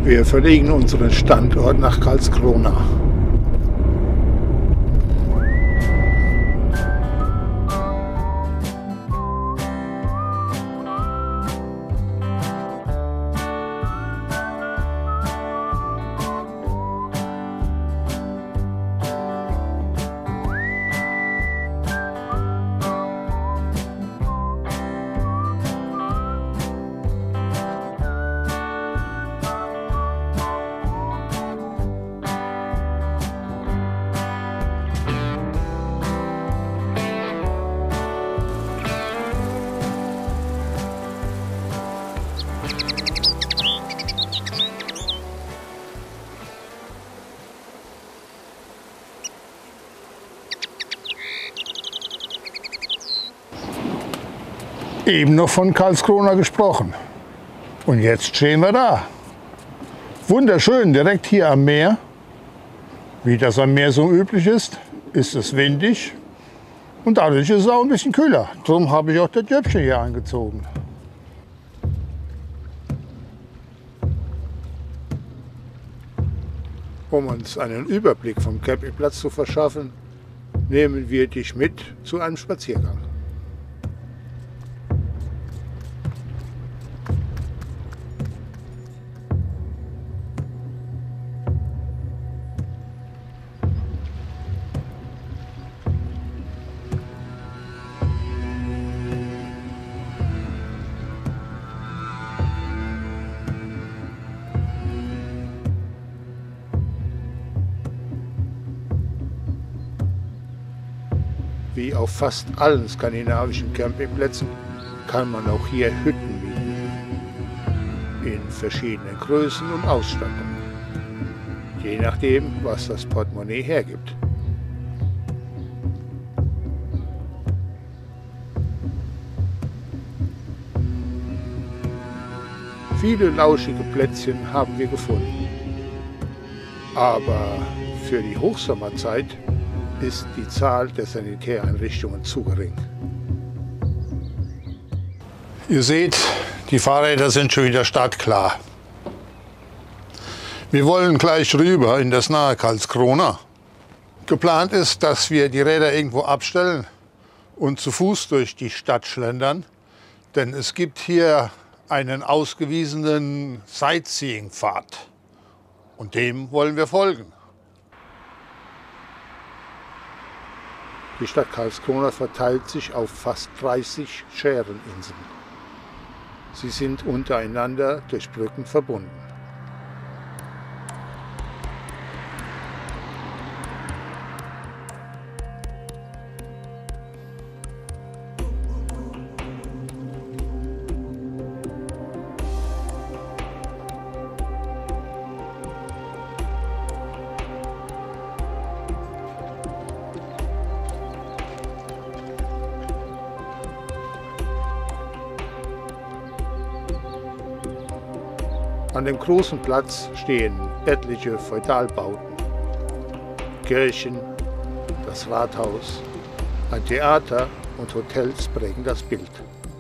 Wir verlegen unseren Standort nach Karlskrona. Eben noch von Karlskrona gesprochen. Und jetzt stehen wir da. Wunderschön, direkt hier am Meer. Wie das am Meer so üblich ist es windig. Und dadurch ist es auch ein bisschen kühler. Darum habe ich auch das Jöppchen hier angezogen. Um uns einen Überblick vom Campingplatz zu verschaffen, nehmen wir dich mit zu einem Spaziergang. Wie auf fast allen skandinavischen Campingplätzen kann man auch hier Hütten mieten. In verschiedenen Größen und Ausstattungen. Je nachdem, was das Portemonnaie hergibt. Viele lauschige Plätzchen haben wir gefunden. Aber für die Hochsommerzeit ist die Zahl der Sanitäreinrichtungen zu gering. Ihr seht, die Fahrräder sind schon wieder startklar. Wir wollen gleich rüber in das nahe Karlskrona. Geplant ist, dass wir die Räder irgendwo abstellen und zu Fuß durch die Stadt schlendern, denn es gibt hier einen ausgewiesenen Sightseeing-Pfad und dem wollen wir folgen. Die Stadt Karlskrona verteilt sich auf fast 30 Schäreninseln. Sie sind untereinander durch Brücken verbunden. An dem großen Platz stehen etliche Feudalbauten, Kirchen, das Rathaus, ein Theater und Hotels prägen das Bild.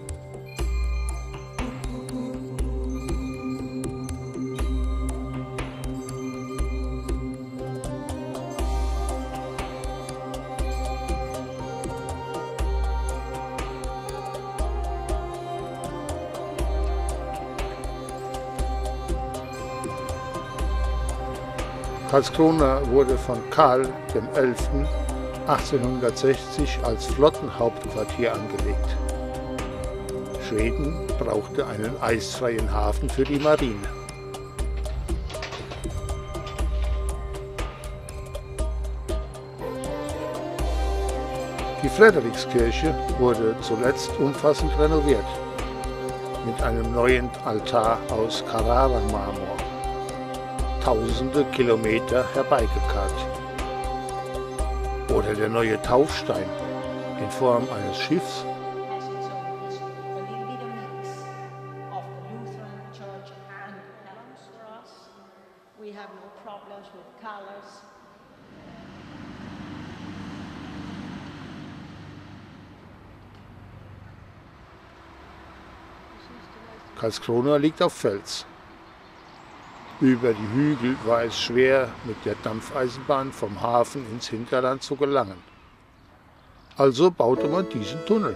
Karlskrona wurde von Karl XI. 1860 als Flottenhauptquartier angelegt. Schweden brauchte einen eisfreien Hafen für die Marine. Die Frederikskirche wurde zuletzt umfassend renoviert mit einem neuen Altar aus Carrara-Marmor. Tausende Kilometer herbeigekarrt. Oder der neue Taufstein in Form eines Schiffs. Karlskrona liegt auf Fels. Über die Hügel war es schwer, mit der Dampfeisenbahn vom Hafen ins Hinterland zu gelangen. Also baute man diesen Tunnel.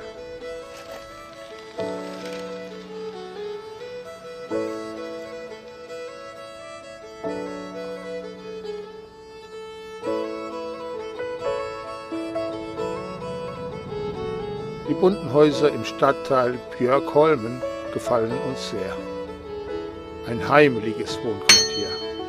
Die bunten Häuser im Stadtteil Björkholmen gefallen uns sehr. Ein heimeliges Wohnquartier.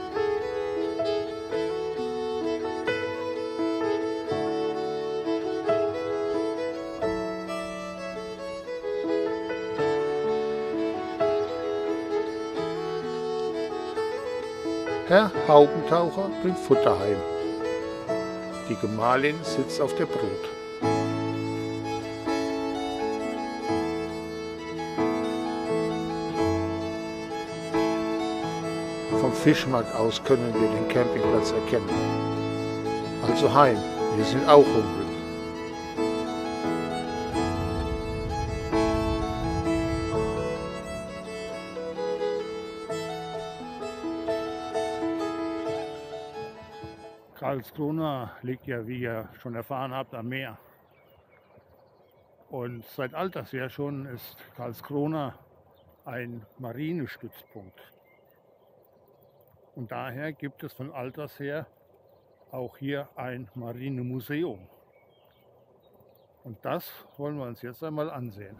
Herr Haubentaucher bringt Futter heim. Die Gemahlin sitzt auf der Brut. Vom Fischmarkt aus können wir den Campingplatz erkennen. Also heim, wir sind auch hungrig. Karlskrona liegt ja, wie ihr schon erfahren habt, am Meer. Und seit alters her schon ist Karlskrona ein Marinestützpunkt. Und daher gibt es von alters her auch hier ein Marinemuseum. Und das wollen wir uns jetzt einmal ansehen.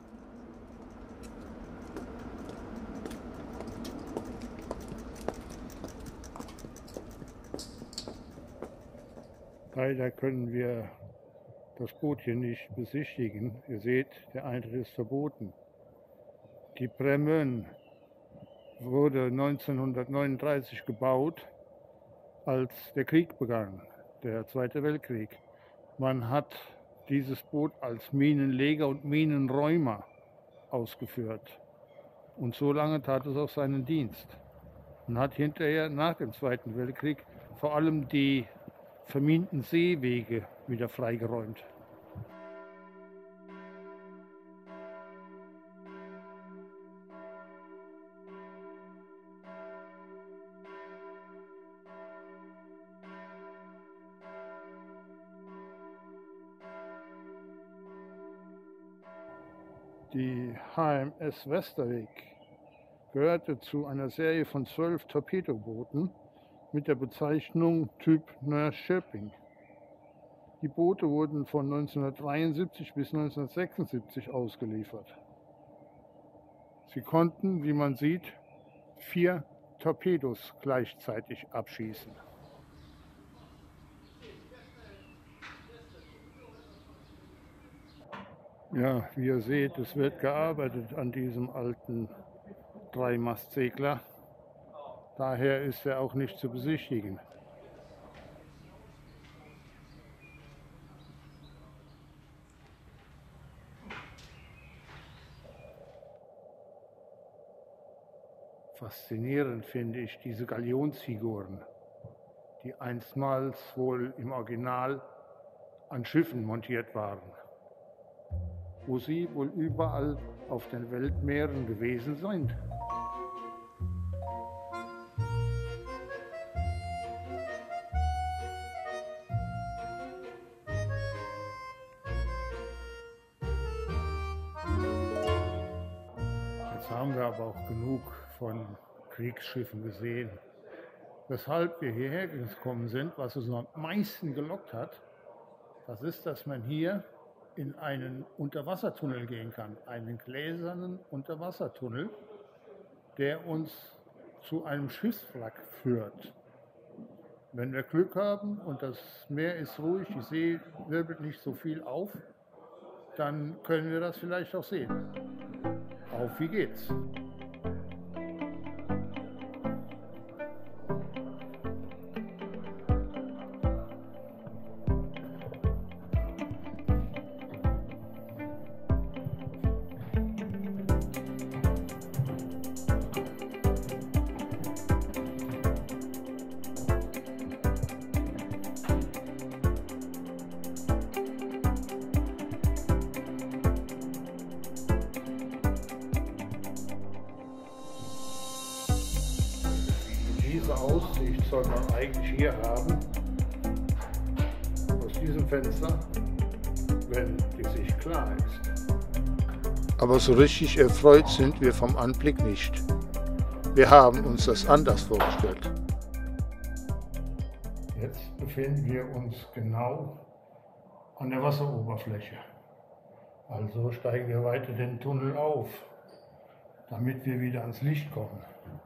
Leider können wir das Boot hier nicht besichtigen. Ihr seht, der Eintritt ist verboten. Die Bremön wurde 1939 gebaut, als der Krieg begann, der Zweite Weltkrieg. Man hat dieses Boot als Minenleger und Minenräumer ausgeführt. Und so lange tat es auch seinen Dienst. Man hat hinterher, nach dem Zweiten Weltkrieg, vor allem die verminten Seewege wieder freigeräumt. Die HMS Westerweg gehörte zu einer Serie von 12 Torpedobooten mit der Bezeichnung Typ Norrköping. Die Boote wurden von 1973 bis 1976 ausgeliefert. Sie konnten, wie man sieht, 4 Torpedos gleichzeitig abschießen. Ja, wie ihr seht, es wird gearbeitet an diesem alten Dreimastsegler. Daher ist er auch nicht zu besichtigen. Faszinierend finde ich diese Galionsfiguren, die einstmals wohl im Original an Schiffen montiert waren, wo sie wohl überall auf den Weltmeeren gewesen sind. Jetzt haben wir aber auch genug von Kriegsschiffen gesehen. Weshalb wir hierher gekommen sind, was uns am meisten gelockt hat, das ist, dass man hier in einen Unterwassertunnel gehen kann, einen gläsernen Unterwassertunnel, der uns zu einem Schiffswrack führt. Wenn wir Glück haben und das Meer ist ruhig, die See wirbelt nicht so viel auf, dann können wir das vielleicht auch sehen. Auf wie geht's? diese Aussicht soll man eigentlich hier haben, aus diesem Fenster, wenn die Sicht klar ist. Aber so richtig erfreut sind wir vom Anblick nicht. Wir haben uns das anders vorgestellt. Jetzt befinden wir uns genau an der Wasseroberfläche. Also steigen wir weiter den Tunnel auf, damit wir wieder ans Licht kommen.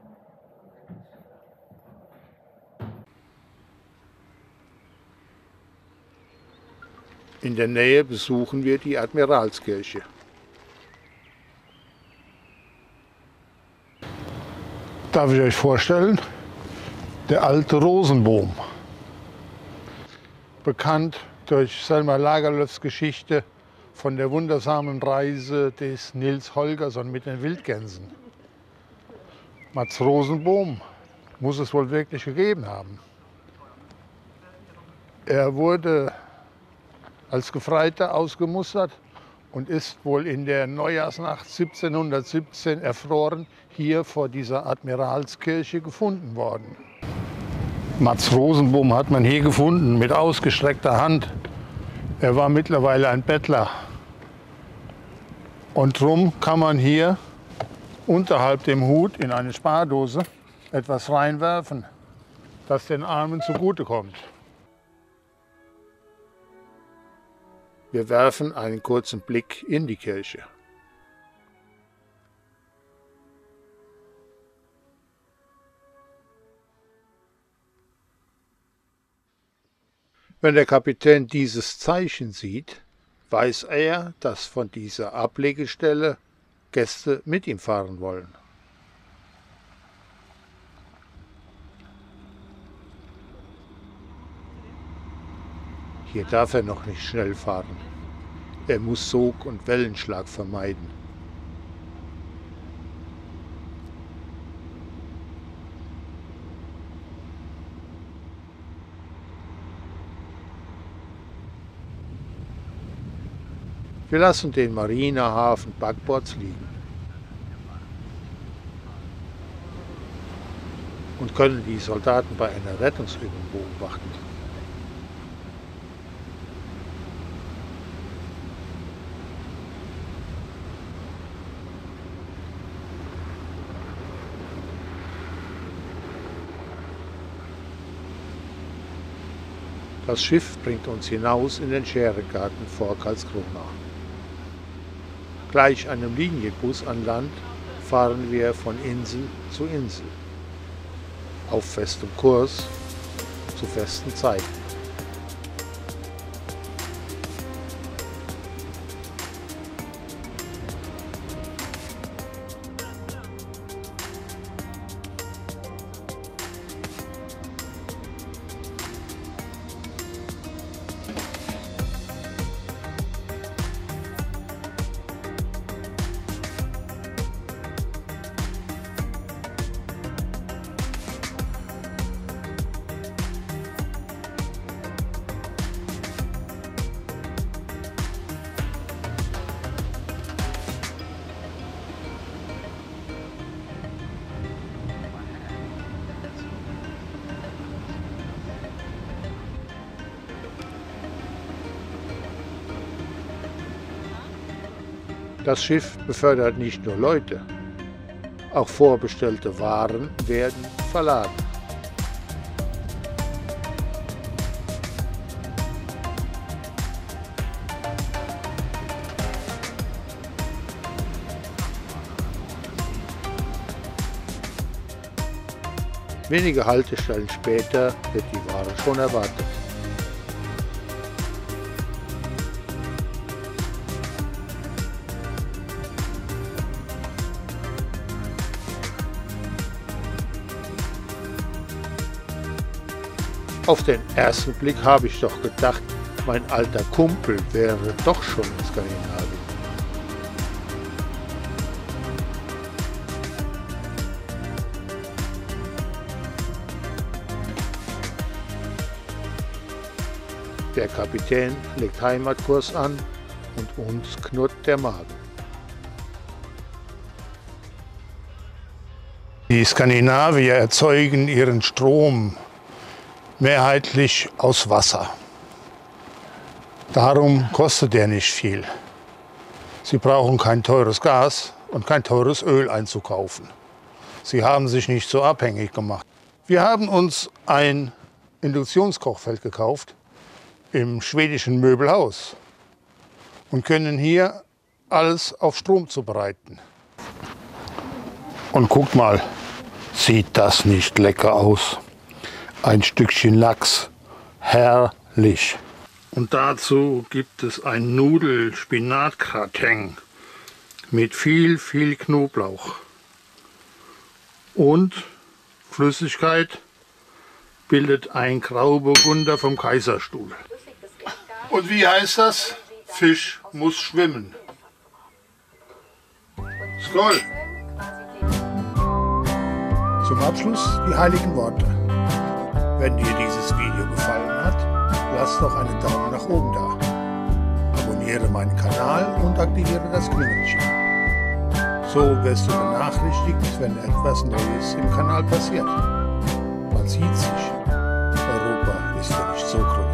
In der Nähe besuchen wir die Admiralskirche. Darf ich euch vorstellen? Der alte Rosenboom. Bekannt durch Selma Lagerlöfs Geschichte von der wundersamen Reise des Nils Holgersson mit den Wildgänsen. Mats Rosenboom muss es wohl wirklich gegeben haben. Er wurde als Gefreiter ausgemustert und ist wohl in der Neujahrsnacht 1717 erfroren hier vor dieser Admiralskirche gefunden worden. Mats Rosenboom hat man hier gefunden mit ausgestreckter Hand. Er war mittlerweile ein Bettler. Und drum kann man hier unterhalb dem Hut in eine Spardose etwas reinwerfen, das den Armen zugutekommt. Wir werfen einen kurzen Blick in die Kirche. Wenn der Kapitän dieses Zeichen sieht, weiß er, dass von dieser Ablegestelle Gäste mit ihm fahren wollen. Hier darf er noch nicht schnell fahren. Er muss Sog und Wellenschlag vermeiden. Wir lassen den Marinehafen backbords liegen und können die Soldaten bei einer Rettungsübung beobachten. Das Schiff bringt uns hinaus in den Scherengarten vor Karlskrona. Gleich einem Linienbus an Land fahren wir von Insel zu Insel, auf festem Kurs, zu festen Zeiten. Das Schiff befördert nicht nur Leute, auch vorbestellte Waren werden verladen. Wenige Haltestellen später wird die Ware schon erwartet. Auf den ersten Blick habe ich doch gedacht, mein alter Kumpel wäre doch schon in Skandinavien. Der Kapitän legt Heimatkurs an und uns knurrt der Magen. Die Skandinavier erzeugen ihren Strom mehrheitlich aus Wasser. Darum kostet er nicht viel. Sie brauchen kein teures Gas und kein teures Öl einzukaufen. Sie haben sich nicht so abhängig gemacht. Wir haben uns ein Induktionskochfeld gekauft im schwedischen Möbelhaus und können hier alles auf Strom zubereiten. Und guckt mal, sieht das nicht lecker aus? Ein Stückchen Lachs, herrlich. Und dazu gibt es ein Nudel-Spinat-Gratin mit viel Knoblauch und Flüssigkeit bildet ein Grauburgunder vom Kaiserstuhl. Und wie heißt das? Fisch muss schwimmen. Skål! Zum Abschluss die heiligen Worte. Wenn dir dieses Video gefallen hat, lass doch einen Daumen nach oben da. Abonniere meinen Kanal und aktiviere das Klingelchen. So wirst du benachrichtigt, wenn etwas Neues im Kanal passiert. Man sieht sich. Europa ist ja nicht so groß.